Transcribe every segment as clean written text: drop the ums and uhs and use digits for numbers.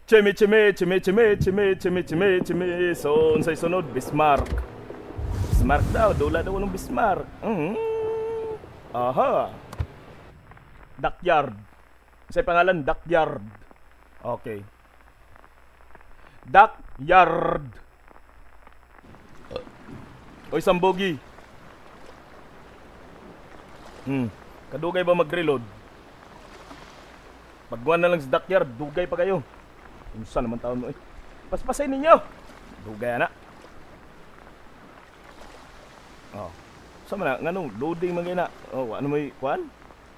Chimi chimi chimi chimi chimi chimi chimi chimi. So unsay sunod? Bismarck. Bismarck daw, dula daw ng Bismarck. Aha. Dockyard. Unsay pangalan? Dockyard. Okay. Dockyard. Oy sambogi. Kadugay ba mag-reload? Pagguan na lang sa dockyard, dugay pa kayo. Unsa naman taon mo eh. Paspasay ninyo. Dugay na. Oh. Sama na ngano loading man na. Oh, ano may kuan?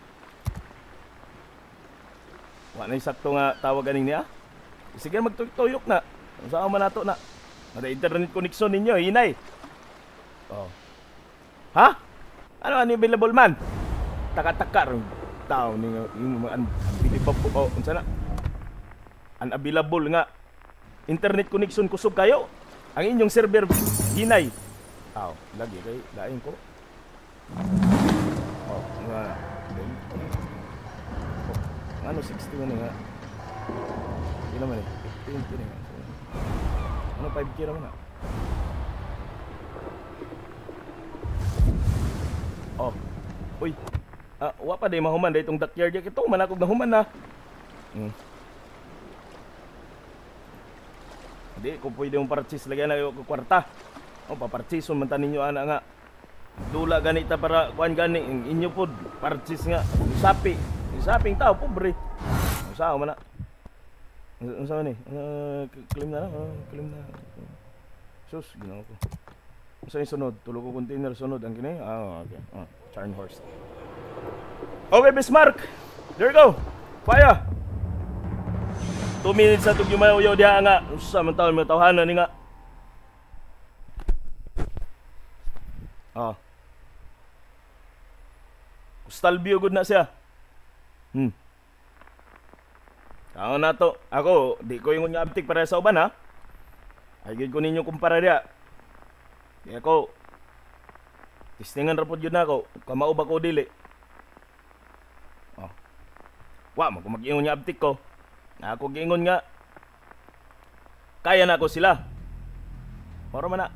Wa na sakto nga tawag aning niya. Sige magtuyok na. Unsa man nato na? Ada internet connection ninyo, hinay. Oh. Ha? Ano available man? Taka-taka ron tao ni yung mga unbelievable oh, unsa na? Unavailable nga internet connection kusog kayo. Ang inyong server hinay. Aw, lagi kay lain ko. Oh, nga. Oh, ano 60 man nga. Hindi naman eh. 15 nga. Ano 5K naman na? Oh. Uy. Wa pa day mahuman day itong dockyard. Ito man ako nahuman na. Hindi ko pwede mong parchis lagyan na yung kwarta. O paparchisun man ta ninyo ana nga. Dula ganita para kuan gani inyo pod parchis nga sapi. Saping tao pobre. Usaw man na. Unsa man ni? Claim na. Claim na. Sus, ginawa ko. Unsa yung sunod? Tulo ko container sunod ang kini. Okay. Charnhorst. Okay, Bismarck. There you go. Fire. 2 minutes na itong yumayaw diha nga. Usa man taon mga tawhanan ni nga. Coastal view good na siya. Ako na to. Ako, di ko yung nga abtik para sa uban ha. Ay gid ko ninyo kumpara diha. Di ako. Tistingan ra pod yun na ako. Kamao ba ko dili. Wa mo kung mag-ingon nga abtik ko. Ako giingon nga kaya na ako sila. Moro man na.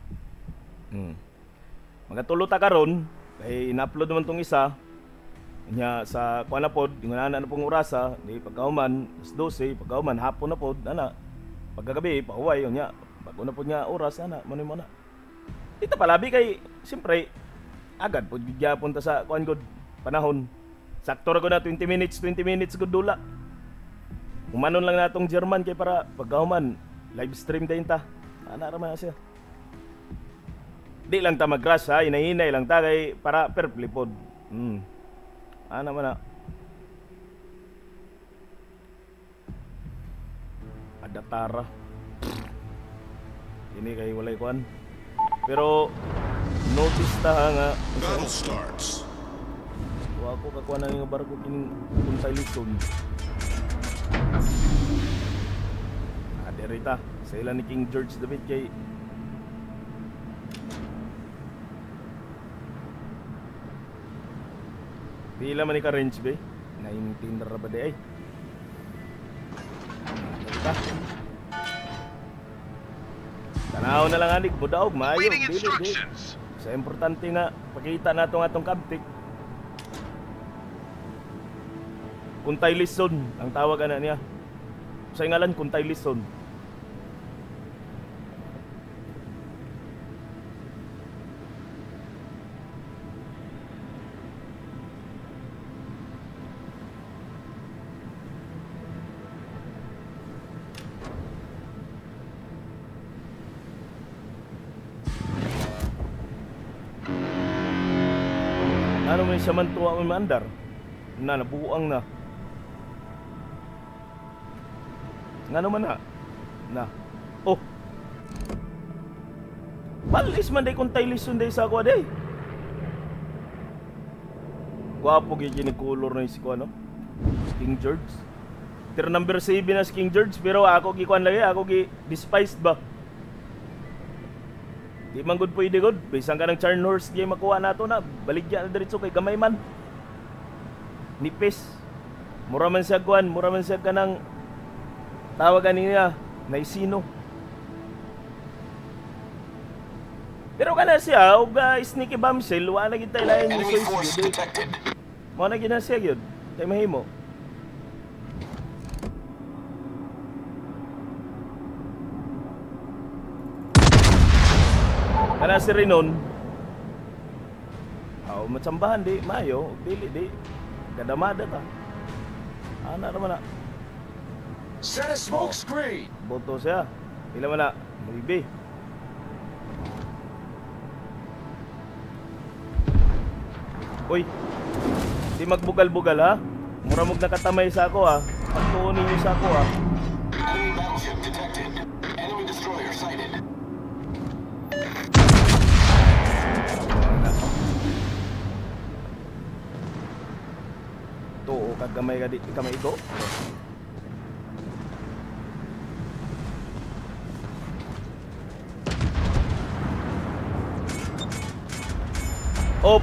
Mga tuluta karon kay ina-upload naman tong isa nya sa kuan na pod ingon na pong orasa di pagkauman 12 pagkauman hapon na pod ana pagkagabi pahuway nya bago na pod nga oras ana mo na. Dito palabi kay siyempre agad pod gyapon ta sa kuan gud panahon. Sakto ra ko na 20 minutes gud dula. Umanon lang natong German kay para pagkahuman live stream din ta. Ana ra man siya. Di lang ta mag-rush ha, inahinay lang ta kay para perfectly pod. Ana man na. Adatara. Ini kay walay kuan. Pero notice ta nga battle starts. Wa ko kakuan na nga barko kining puntay lison. Derita sa ilan ni King George David kay pila man ni ka-range be 19 ra ba di ay tanaw na lang anig budaog maayo dili sa importante nga pakita nato nga atong kabtik Kuntay Lison ang tawag ana niya sa ngalan Kuntay Lison. Ano man siya man tuwa may mandar na nabuang na. Ngano man na. Oh. Balis man day Kuntay Lison day sa ako day. Gwapo gyud ni color na si ko ano. King George. Tier number 7 na si King George pero ako gi kuan lagi ako gi despised ba. Di man good pwede good. Bisan ka ng Charnhorst di makuha nato na. Baligya na diretso kay gamay man. Nipis. Mura man siya kuan, mura man siya kanang Tawagan niya Naisino. Pero kana siya og sneaky bombshell wa na kita ilayan ni Enemy force Soy. detected. Mo na gina siya gyud. Kay mahimo. Kana si Renon. Aw matsambahan di mayo, dili di. Kadamada ta. Ana ra man na. Set a smoke screen. Boto siya. Ila man na. Maybe. Uy. Di magbugal-bugal ha. Mura mong nakatamay sa ako ha. Pagtuunin niyo sa ako ha. Enemy battleship detected. Enemy destroyer sighted. Tuo kagamay ka di kamay ito. Op.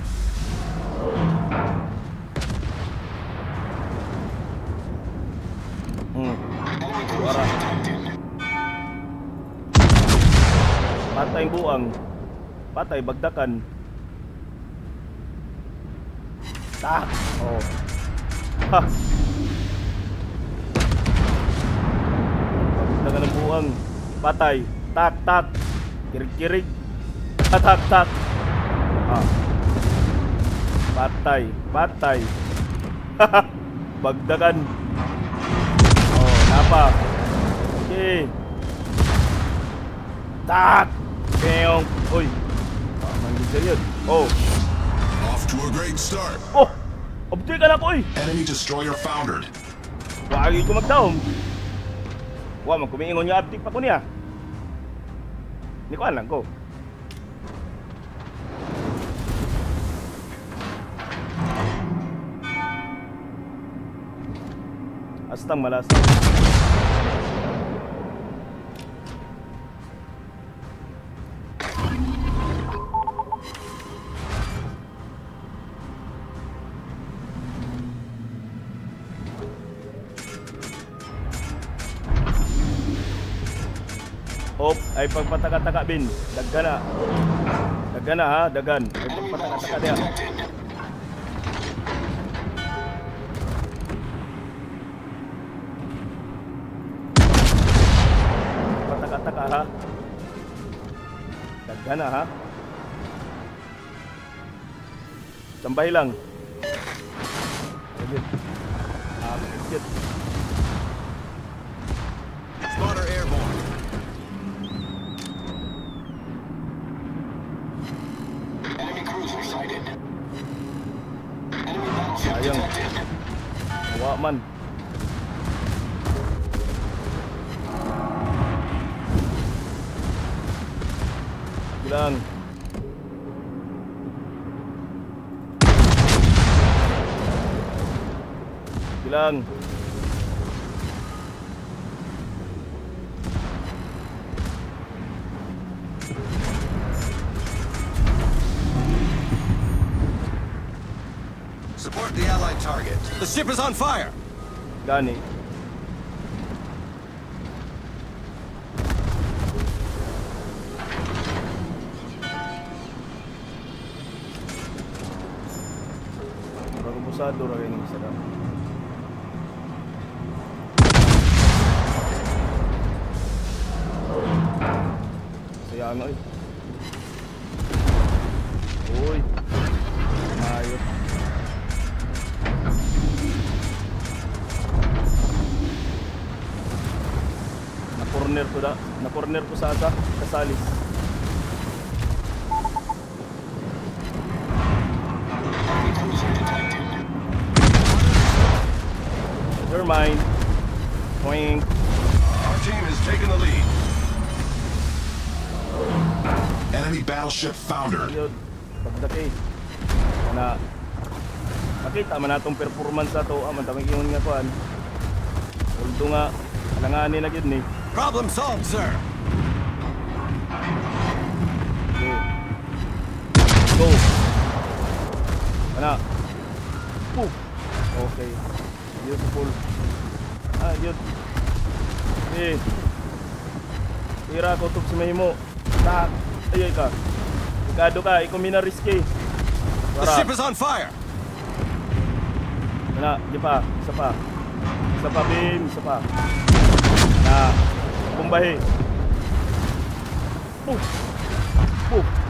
Enemy Suara. cruiser detected. Patay buang. Patay bagdakan. Tak. Oh. Ha. Bagdakan ng buang. Patay. Tak tak. Kirig-kirig. Tak tak. Ah. Patay. Patay. Bagdakan. Oh, napa? Okay. Tak. Keong. Uy. Manggisa yun. Oh. Off to a great start. Oh. Obti ka na ko, uy. Enemy destroyer foundered. Wagi ko magdaom. Wa man kumiingon nga abtik pa ko niya. Ni ko lang ko. Astang malas. Op, ay pagpataka-taka bin. Dagana. Dagana ha, dagan. Ay Enemy pagpataka-taka battleship dia. detected. Pataka-taka ha. Dagana ha. Sambay lang. Agit. Agit. Spotter airborne. Enemy cruiser sighted. Enemy battleship Sayang. detected. Wa man. Bilang. Bilang. Support the allied target. The ship is on fire. Gani. Bago busado ra kay ni sada. Sayang oy. Uy. Ayos. Na-corner ko da. Na-corner ko sa asa. Kasalis. Enemy cruiser detected. Never mind. Twink. Our team has taken the lead. Enemy battleship foundered. Ayun. Pagdaki. Na makita man natong performance sa to. Man tamang ingon nga kuan. Uldo nga. Alanganin na gyud ni. Problem solved, sir. Okay. Go. Ana. Okay. Beautiful. Ah, yun. Eh. Tira ko tuk sa mahimo. Tak. Ayay ka. Ikado ka, ikaw minariski. The ship is on fire. Na, di pa, isa pa. Isa pa, Bim, isa pa. Na, bumbahe. Boom. Boom.